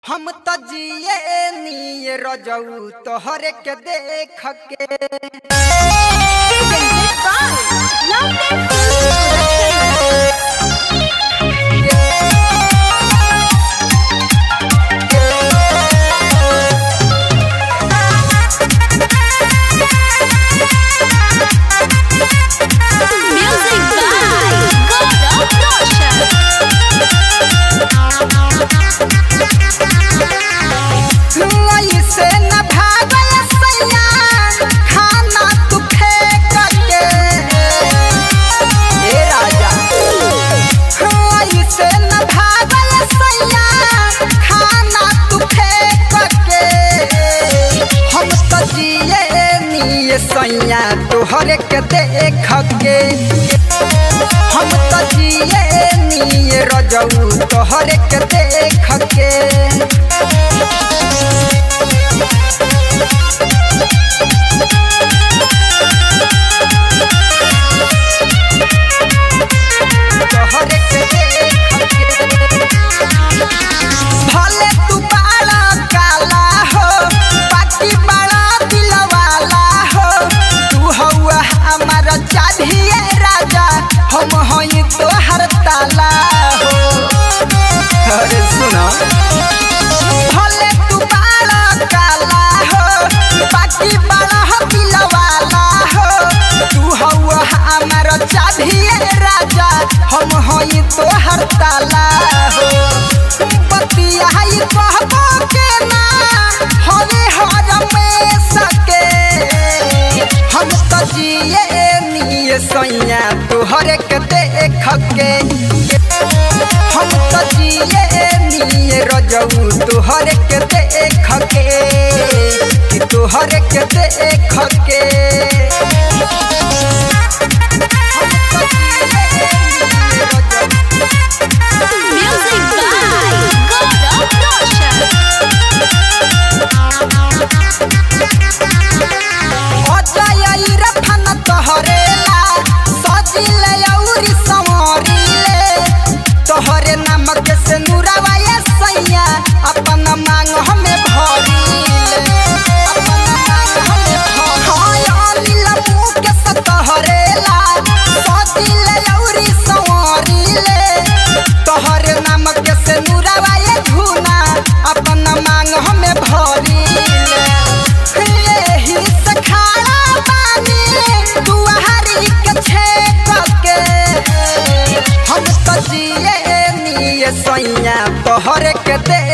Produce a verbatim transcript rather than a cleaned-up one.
हम त जिए नी रजऊ तोहरे के देख के सैया तोहरे के देख के हम त जिए नी रजऊ तोहरे के देख के तोहरे के देख के भले तू बाला काला हो बाकी बड़ा दिलवाला हौआ हमारा चाहिए राजा हम हई तोहर ताला हो। अरे सुना भले तू बाला काला हो बाकी बड़ा दिलवाला हो तू हौआ हमारा चाहिए राजा हम हई तोहर ताला हो। बतिया कहबो के ना हवे हर में सके हम त जिए नी सैया तोहरे के देख के हम त जिए नी रजऊ तोहरे के देख के तोहरे के देख के तोहरेला सजिले औरी संवरिले तोहरे नमक से नुरावाए सैया अपन मांग हमें भरिले अपन मांग हमें भरिले मुख से तोहरेला सजिले औरी संवरिले तोहरे नमक से नुरावाए धुना अपन मांग हमें भरिले एही से खाड़ा हम त जिए नी सैया तोहरे के दे